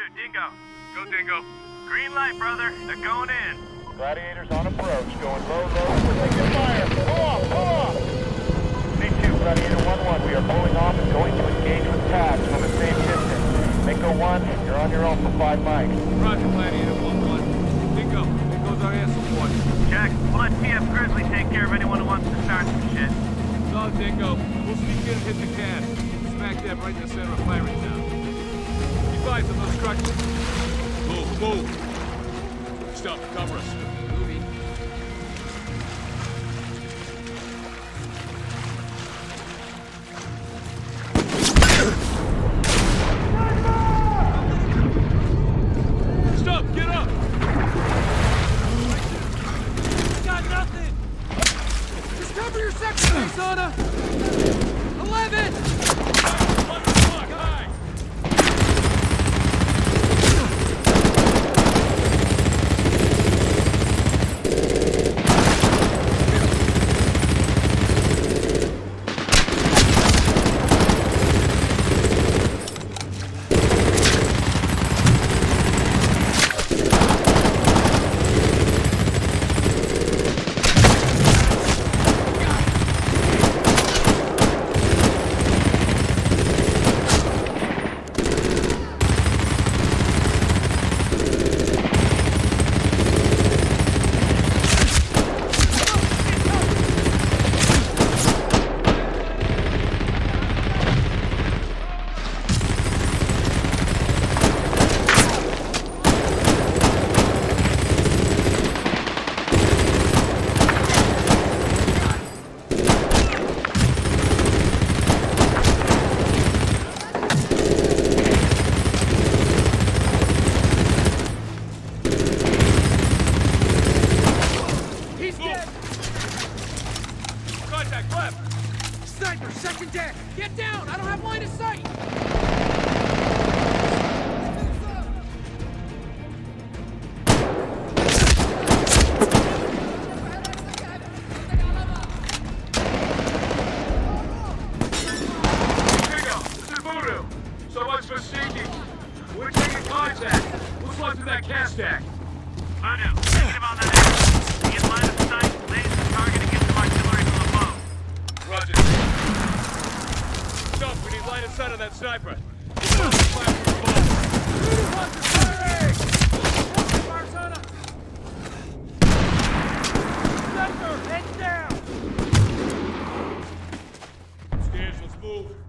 Dingo. Go, Dingo. Green light, brother. They're going in. Gladiators on approach, going low, we're taking fire. Pull off! C2, Gladiator 1-1, we are pulling off and going to engage with tabs from a safe distance. Mako 1, you're on your own for 5 mics. Roger, Gladiator 1-1. Dingo, there goes our air support. Check. We'll let TF Grizzly take care of anyone who wants to start some shit. No, Dingo. We'll sneak in and hit the can. Smack dab right in the center of firing town. Keep eyes on those structures. Move. Stop, cover us. Moving. Stop, get up! Got nothing! Just cover your section, Arizona! 11! Sniper, second deck! Get down! I don't have line of sight! Dingo, this is Voodoo. So much for sneaking. We're taking contact. Looks like to that cast stack. Voodoo, negative on that action. Be in line of sight, laser target and get some artillery from above. Roger. Stop, we need line of sight on that sniper. Stairs, let's move.